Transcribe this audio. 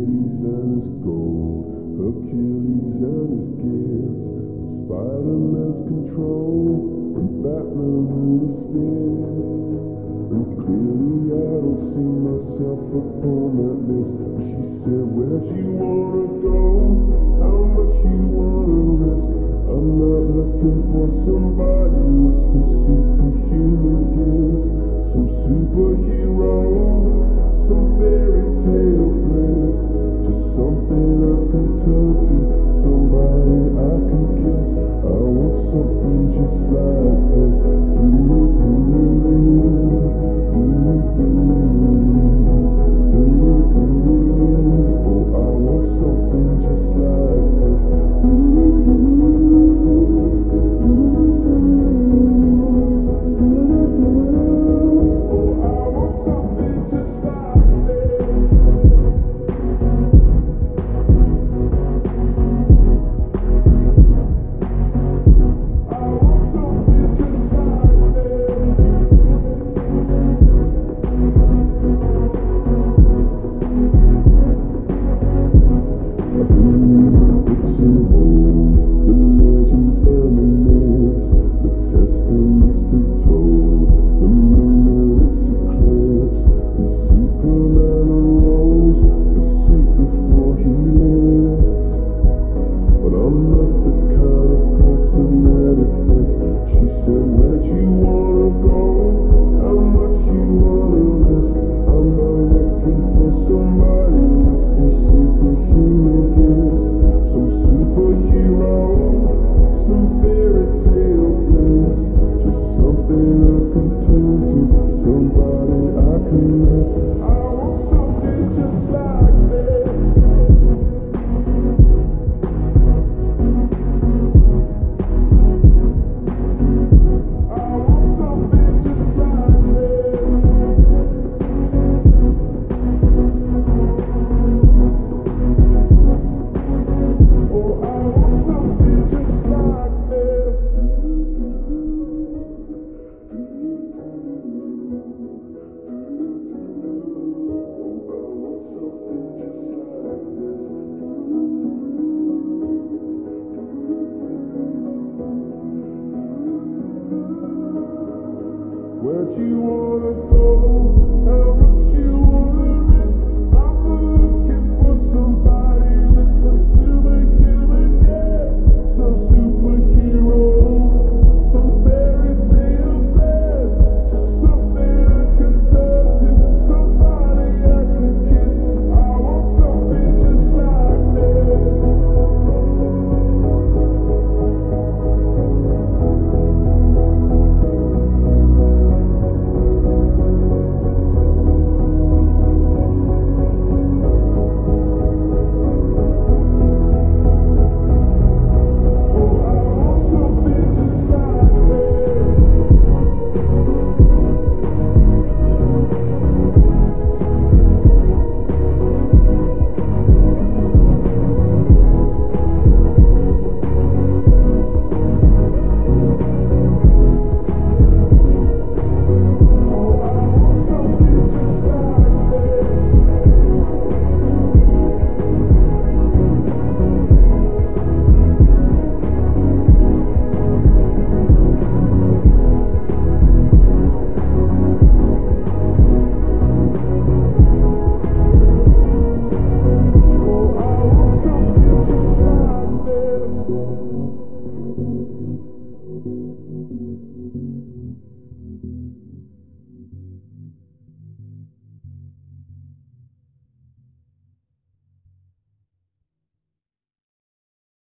Hades and his gold, Hercules and his gifts, Spider-Man's control, and Batman with his fist. And clearly I don't see myself upon that list. But she said, where'd you wanna go? How much you wanna risk? I'm not looking for somebody with some superhuman gifts, some superhero, some fairy tale bliss. Just something I can turn to, somebody I can kiss. I want something just like this. Oh, I want something just like this. Oh, I want something just like this. I want something just like where'd you wanna go?